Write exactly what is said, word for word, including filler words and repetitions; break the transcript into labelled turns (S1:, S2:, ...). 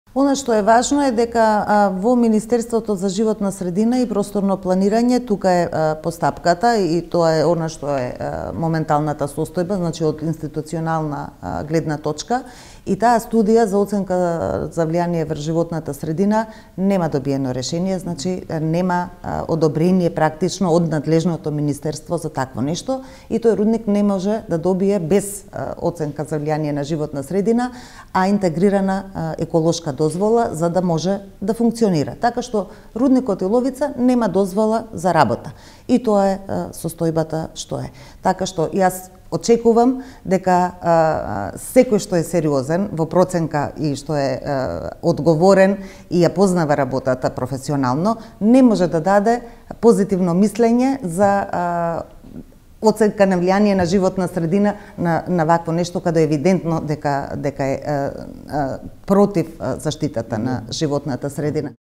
S1: Она што е важно е дека а, во Министерството за животна средина и просторно планирање тука е а, постапката и тоа е она што е а, моменталната состојба, значи од институционална а, гледна точка, и таа студија за оценка за влијание врз животната средина нема добиено решение, значи нема а, одобрение практично од надлежното министерство за такво нешто, и тој рудник не може да добие без а, оценка за влијание на животна средина, а интегрирана а, еколошка дозвола за да може да функционира. Така што рудникот Иловица нема дозвола за работа. И тоа е а, состојбата што е. Така што јас очекувам дека а, секој што е сериозен во проценка и што е а, одговорен и ја познава работата професионално, не може да даде позитивно мислење за а, оценка на влијание на животна средина на, на вакво нешто каде е евидентно дека, дека е а, а, против заштитата на животната средина.